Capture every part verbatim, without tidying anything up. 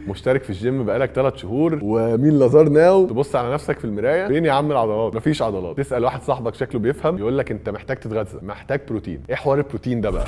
مشترك في الجيم بقالك ثلاث شهور ومين لازار ناو، تبص على نفسك في المرايه، فين يا عم العضلات؟ مفيش عضلات. تسال واحد صاحبك شكله بيفهم يقول لك انت محتاج تتغذى، محتاج بروتين. ايه حوار البروتين ده بقى؟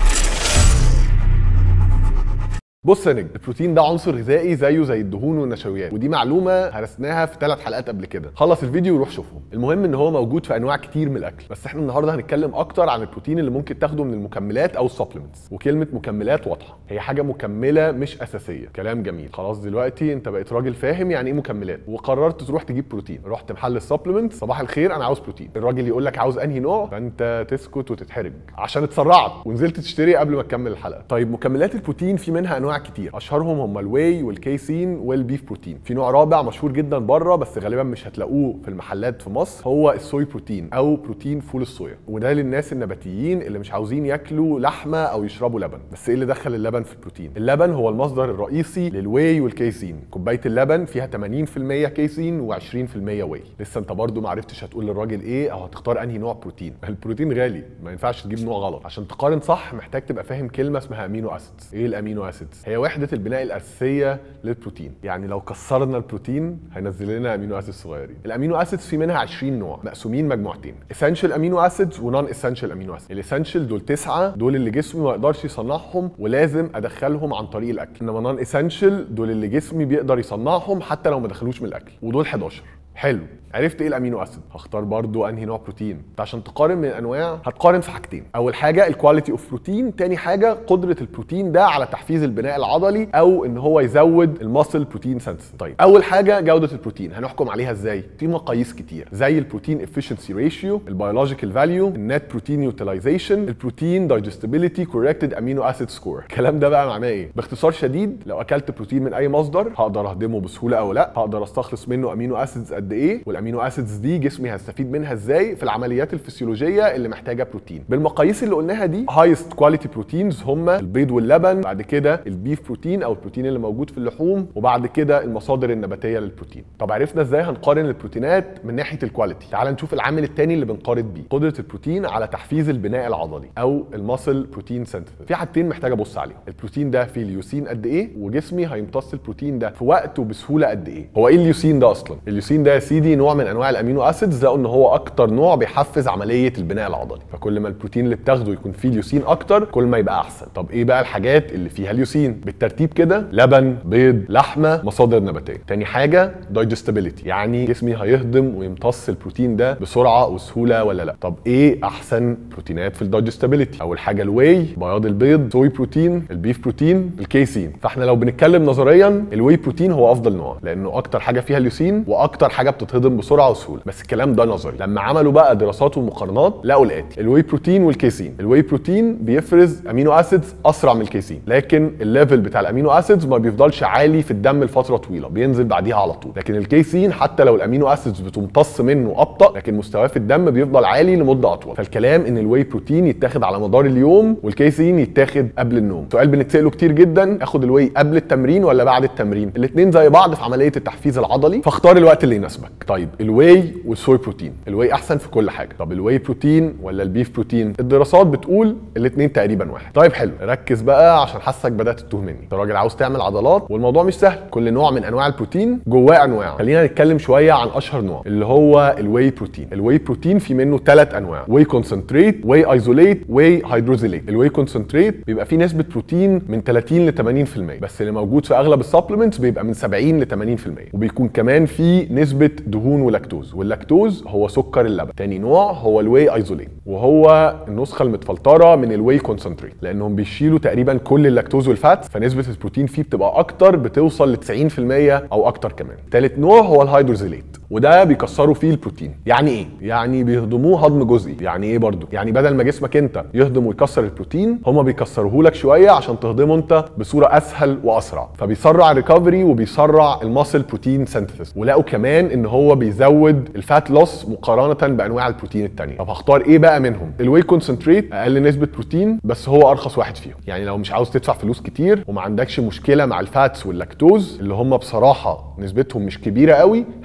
بص يا نجم، البروتين ده عنصر غذائي زيه زي الدهون والنشويات، ودي معلومه هرسناها في ثلاث حلقات قبل كده. خلص الفيديو وروح شوفهم. المهم ان هو موجود في انواع كتير من الاكل، بس احنا النهارده هنتكلم اكتر عن البروتين اللي ممكن تاخده من المكملات او السبلمنتس. وكلمه مكملات واضحه، هي حاجه مكمله مش اساسيه. كلام جميل. خلاص دلوقتي انت بقيت راجل فاهم يعني ايه مكملات، وقررت تروح تجيب بروتين. رحت محل السبلمنت، صباح الخير انا عاوز بروتين. الراجل يقول لك عاوز انهي نوع، فانت تسكت وتتحرج عشان اتسرعت ونزلت تشتري قبل ما تكمل الحلقه. طيب مكملات البروتين في منها انواع كتير، اشهرهم هم الواي والكيسين والبيف بروتين. في نوع رابع مشهور جدا بره بس غالبا مش هتلاقوه في المحلات في مصر، هو الصويا بروتين او بروتين فول الصويا، وده للناس النباتيين اللي مش عاوزين ياكلوا لحمه او يشربوا لبن. بس ايه اللي دخل اللبن في البروتين؟ اللبن هو المصدر الرئيسي للواي والكيسين. كوبايه اللبن فيها ثمانين في المية كيسين و20% واي. لسه انت برضو ما عرفتش هتقول للراجل ايه او هتختار انهي نوع بروتين. البروتين غالي، ما ينفعش تجيب نوع غلط. عشان تقارن صح محتاج تبقى فاهم كلمه اسمها امينو اسيدز. ايه الامينو اسيدز؟ هي وحده البناء الاساسيه للبروتين. يعني لو كسرنا البروتين هينزل لنا امينو اسيدز صغيرين. الامينو اسيدز في منها عشرين نوع مقسومين مجموعتين، اسينشال امينو اسيدز ونون اسينشال امينو اسيدز. الاسينشال دول تسعه، دول اللي جسمي ما يقدرش يصنعهم ولازم ادخلهم عن طريق الاكل. انما نون اسينشال دول اللي جسمي بيقدر يصنعهم حتى لو ما دخلوش من الاكل، ودول حداشر. حلو، عرفت ايه الامينو اسيد؟ هختار برضو انهي نوع بروتين. عشان تقارن من الانواع هتقارن في حاجتين، اول حاجه الكواليتي اوف بروتين، تاني حاجه قدره البروتين ده على تحفيز البناء العضلي او ان هو يزود الماسل بروتين سنسز. طيب اول حاجه جوده البروتين، هنحكم عليها ازاي؟ في مقاييس كتير زي البروتين افيشنسي ريشيو، البيولوجيكال فاليو، النت بروتين يوتيلايزيشن، البروتين دايجستبيليتي كوركتد امينو اسيد سكور. الكلام ده بقى معناه ايه؟ باختصار شديد، لو اكلت بروتين من اي مصدر هقدر اهضمه بسهوله او لا، هقدر استخلص منه امينو اسيدز قد ايه، والامينو اسيدز دي جسمي هيستفيد منها ازاي في العمليات الفسيولوجيه اللي محتاجه بروتين. بالمقاييس اللي قلناها دي، هايست كواليتي بروتينز هم البيض واللبن، بعد كده البيف بروتين او البروتين اللي موجود في اللحوم، وبعد كده المصادر النباتيه للبروتين. طب عرفنا ازاي هنقارن البروتينات من ناحيه الكواليتي؟ تعال نشوف العامل الثاني اللي بنقارن بيه، قدره البروتين على تحفيز البناء العضلي او الماسل بروتين سنتيز. في حاجتين محتاج ابص عليهم، البروتين ده فيه اليوسين قد ايه، وجسمي هيمتص البروتين ده في وقت وبسهوله قد ايه. هو ايه اليوسين ده اصلا؟ اليوسين ده يا سيدي نوع من انواع الامينو اسيدز، لقوا ان هو اكتر نوع بيحفز عمليه البناء العضلي، فكل ما البروتين اللي بتاخده يكون فيه اليوسين اكتر كل ما يبقى احسن. طب ايه بقى الحاجات اللي فيها اليوسين؟ بالترتيب كده، لبن، بيض، لحمه، مصادر نباتيه. تاني حاجه دايجستبيليتي، يعني جسمي هيهضم ويمتص البروتين ده بسرعه وسهوله ولا لا. طب ايه احسن بروتينات في الدايجستبيليتي؟ اول حاجه الواي، بياض البيض، صوي بروتين، البيف بروتين، الكيسين. فاحنا لو بنتكلم نظريا الواي بروتين هو افضل نوع لانه اكتر حاجه فيها اليوسين واكتر حاجه بتتهضم بسرعه وسهوله. بس الكلام ده نظري. لما عملوا بقى دراسات ومقارنات لقوا الاتي، الواي بروتين والكيسين. الواي بروتين بيفرز امينو اسيدز اسرع من الكيسين، لكن الليفل بتاع الامينو اسيدز ما بيفضلش عالي في الدم لفتره طويله، بينزل بعديها على طول. لكن الكيسين حتى لو الامينو اسيدز بتمتص منه ابطا لكن مستواه في الدم بيفضل عالي لمده اطول. فالكلام ان الواي بروتين يتاخد على مدار اليوم والكيسين يتاخد قبل النوم. سؤال بنتساله كتير جدا، اخد الواي قبل التمرين ولا بعد التمرين؟ الاثنين زي بعض في عمليه التحفيز العضلي، فاختار الوقت اللي يناسبك. طيب الواي والصويا بروتين، الواي احسن في كل حاجه. طب الواي بروتين ولا البيف بروتين؟ الدراسات بتقول الاثنين تقريبا واحد. طيب حلو، ركز بقى عشان حاسك بدات تتوه مني. انت راجل عاوز تعمل عضلات والموضوع مش سهل، كل نوع من انواع البروتين جواه انواع. خلينا نتكلم شويه عن اشهر نوع اللي هو الواي بروتين. الواي بروتين في منه ثلاث انواع، واي كونسنتريت، واي ايزوليت، واي هيدروزيليت. الواي كونسنتريت بيبقى فيه نسبه بروتين من ثلاثين ل ثمانين في المية، بس اللي موجود في اغلب السبلمنتس بيبقى من سبعين ل ثمانين في المية، وبيكون كمان فيه نسبه دهون ولاكتوز، واللاكتوز هو سكر اللبن. تاني نوع هو الواي ايزوليت، وهو النسخه المتفلتره من الواي كونسنتريت، لانهم بيشيلوا تقريبا كل اللاكتوز والفات، فنسبه البروتين فيه بتبقى اكتر، بتوصل ل تسعين في المية او اكتر كمان. تالت نوع هو الهيدروزيليت، وده بيكسروا فيه البروتين. يعني ايه؟ يعني بيهضموه هضم جزئي. يعني ايه برضو؟ يعني بدل ما جسمك انت يهضم ويكسر البروتين، هما بيكسروه لك شويه عشان تهضمه انت بصوره اسهل واسرع، فبيسرع الريكفري وبيسرع الماسل بروتين سينثيسيس. ولقوا كمان ان هو بيزود الفات لوس مقارنه بانواع البروتين الثانيه. طب هختار ايه بقى منهم؟ الواي كونسنتريت اقل نسبه بروتين بس هو ارخص واحد فيهم. يعني لو مش عاوز تدفع فلوس كتير وما عندكش مشكله مع الفاتس واللاكتوز اللي هم بصراحه نسبتهم مش كبيره قوي، هات كونسنتريت.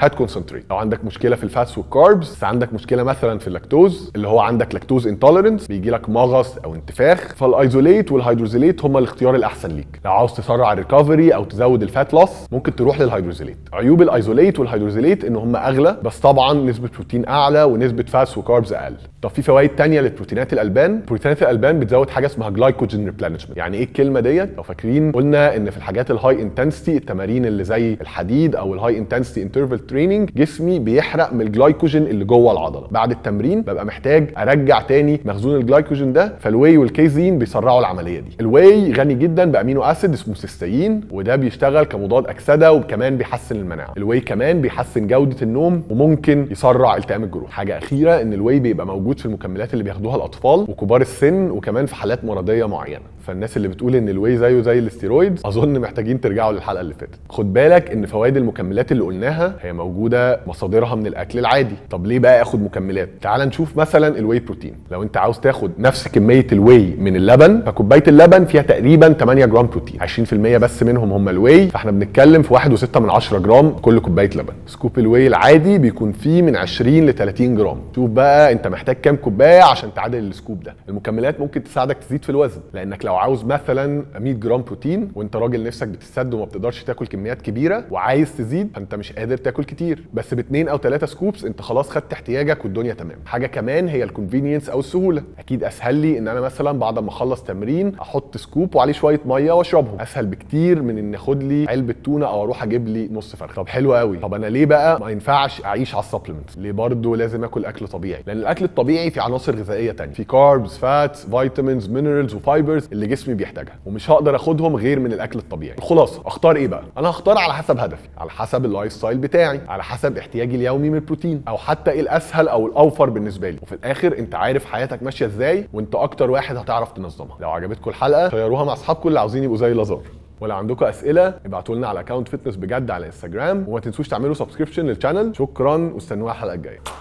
تريت. لو عندك مشكله في الفاتس والكاربز، بس عندك مشكله مثلا في اللاكتوز اللي هو عندك لاكتوز انتوليرنس، بيجي لك مغص او انتفاخ، فالايزوليت والهيدروزيليت هما الاختيار الاحسن ليك. لو عاوز تسرع الريكفري او تزود الفات لوس ممكن تروح للهيدروزيليت. عيوب الايزوليت والهيدروزيليت ان هما اغلى، بس طبعا نسبه بروتين اعلى ونسبه فاتس وكاربز اقل. طب في فوائد ثانيه للبروتينات الالبان. بروتينات الالبان بتزود حاجه اسمها جلايكوجين ريبلانشمنت. يعني ايه الكلمه ديت؟ لو فاكرين قلنا ان في الحاجات الهاي انتنسيتي، التمارين اللي زي الحديد او الهاي انتنسيتي انترفال تريننج، جسمي بيحرق من الجلايكوجين اللي جوه العضله. بعد التمرين ببقى محتاج ارجع تاني مخزون الجلايكوجين ده، فالواي والكيزين بيسرعوا العمليه دي. الواي غني جدا بامينو اسيد اسمه سيستين، وده بيشتغل كمضاد اكسده وكمان بيحسن المناعه. الواي كمان بيحسن جوده النوم وممكن يسرع التئام الجروح. حاجه اخيره ان الواي بيبقى موجود في المكملات اللي بياخدوها الاطفال وكبار السن وكمان في حالات مرضيه معينه. فالناس اللي بتقول ان الواي زيه زي الاستيرويدز اظن محتاجين ترجعوا للحلقه اللي فاتت. خد بالك ان فوائد المكملات اللي قلناها هي موجوده مصادرها من الاكل العادي. طب ليه بقى اخد مكملات؟ تعال نشوف مثلا الواي بروتين. لو انت عاوز تاخد نفس كميه الواي من اللبن، فكوبايه اللبن فيها تقريبا ثمانية جرام بروتين، عشرين في المية بس منهم هم الواي، فاحنا بنتكلم في واحد وستة من عشرة جرام كل كوبايه لبن. سكوب الواي العادي بيكون فيه من عشرين ل ثلاثين جرام. شوف بقى انت محتاج كام كوبايه عشان تعادل السكوب ده. المكملات ممكن تساعدك تزيد في الوزن، لانك لو عاوز مثلا مية جرام بروتين وانت راجل نفسك بتسد وما بتقدرش تاكل كميات كبيره وعايز تزيد، فانت مش قادر تاكل كتير، بس باثنين او ثلاثه سكوبس انت خلاص خدت احتياجك والدنيا تمام. حاجه كمان هي الكونفينينس او السهوله. اكيد اسهل لي ان انا مثلا بعد ما اخلص تمرين احط سكوب وعليه شويه ميه واشربهم، اسهل بكتير من ان اخد لي علبه تونه او اروح اجيب لي نص فرخه. طب حلو قوي. طب انا ليه بقى ما ينفعش اعيش على السبلمنتس؟ ليه برضه لازم اكل اكل طبيعي؟ لان الاكل الطبيعي فيه عناصر غذائيه ثانيه، في كاربز، فاتس، فيتامينز، مينرالز وفايبرز اللي جسمي بيحتاجها، ومش هقدر اخدهم غير من الاكل الطبيعي. الخلاصه اختار ايه بقى؟ انا هختار على حسب هدفي، على حسب اللايف ستايل بتاعي، على حسب احتياجي اليومي من البروتين، او حتى ايه الاسهل او الاوفر بالنسبه لي. وفي الاخر انت عارف حياتك ماشيه ازاي وانت اكتر واحد هتعرف تنظمها. لو عجبتكم الحلقه شيروها مع اصحابكم اللي عاوزين يبقوا زي لازار، ولو عندكم اسئله ابعتوا لنا على اكونت فتنس بجد على انستجرام، وما تنسوش تعملوا سبسكريبشن للشانل. شكرا واستنونا الحلقه الجايه.